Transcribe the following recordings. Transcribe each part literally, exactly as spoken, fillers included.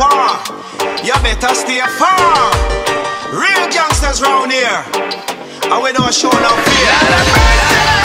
war. You better stay far. Real gangsters round here, and we don't show no fear.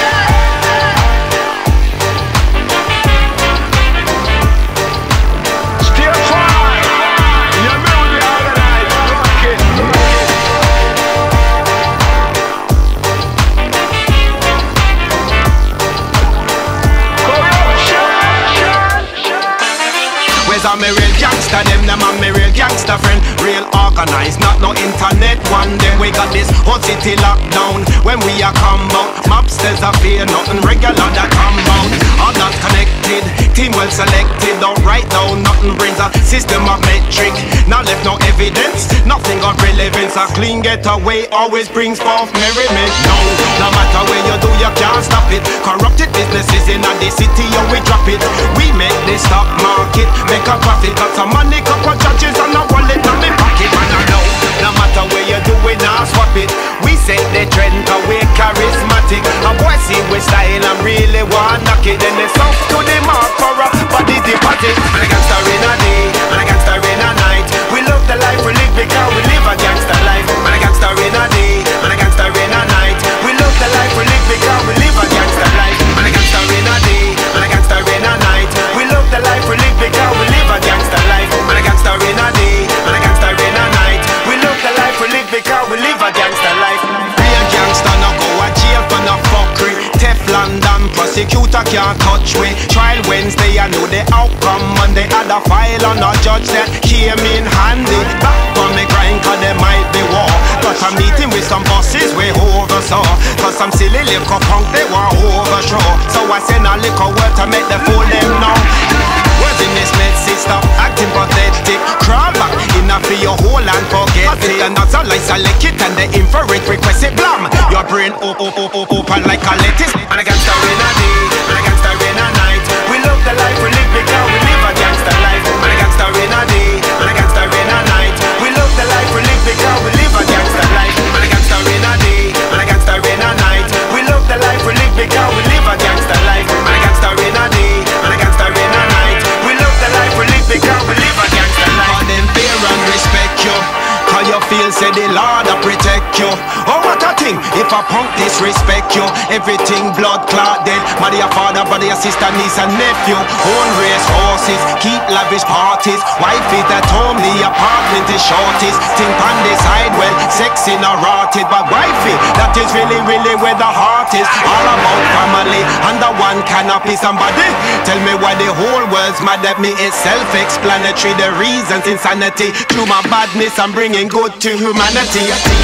I'm a real gangster, them, them I'm a real gangster friend. Real organized, not no internet one. Then we got this whole city lockdown. When we are come out, mobsters are fear nothing, regular that come out. All not connected, team well selected. Don't write down nothing, brings a system of metric. Now left no evidence, nothing of relevance. A clean getaway always brings forth merriment. No, no matter where you do, you can't stop it. Corrupted businesses in the city, yo, we drop it. We make the stock market make a profit, got some money, couple judges and a wallet on me pocket. Man, I know, no matter where you do it, now swap it. We set the trend, cause we charismatic. A boy see we style and really want knock it. Then it's off to the mark for a body deposit. And a gangster in a day, and a gangster in a night. We love the life we live because we live a gangster life. And a gangster in a day, and a gangster in a night. We love the life we live because we live a gangster life. And a gangster in a day, and a gangster in a night. We love the life we live because we live a gangster life. And a gangster in a day, and a gangster in a night. We love the life we live because we live a gangster life. Real gangster no go a jail for no fuckery. Teflon damn prosecutor can't touch we. Trial Wednesday, I know the outcome Monday. Had a file on a judge that came in handy. Back on me grind cause there might be war. Got a meeting with some bosses we oversaw. Cause some silly liquor punk they want overthrow. So I send a little word to make the fool them know. Words in this messy stop acting pathetic. Crawl back enough for your whole and forget it. And that's a light select it and the infrared request it blam. Your brain op op op op open like a lettuce. And a gangster in a day, and a gangster in a night. We love the life we live because we live a gangster life. And a gangster in a day, and a gangster in a night. We love the life we live because we live a gangster life. And a gangster in a day, and a gangster in a night. We love the life we live because we live a gangster life. And a gangster in a day, and a gangster in a night. We love the life we live because we live a gangster life. For them fear and respect you, cause you feel say the Lord a protect you. Oh what a thing, if a punk disrespect you. Everything blood clot dead. Mother your father, brother your sister, niece and nephew. Own race horses, keep lavish parties. Wife is at home, the apartment is shortest. Think on the side, well, sexy not rotted. But wifey, that is really, really where the heart is. All about family, under one canopy. Somebody tell me why the whole world's mad at me. It's self-explanatory, the reasons insanity. Through my badness I'm bringing good to humanity.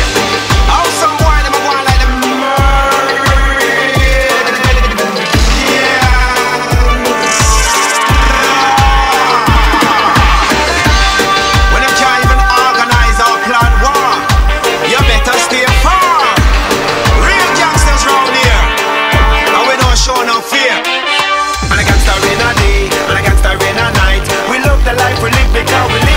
Oh, some boy, them a go on like them murder. Yeah. When them can't even organize or plan war, you better stay far. Real gangsters round here, and we don't show no fear. And a gangster in a day, and a gangster in a night. We love the life we live because we live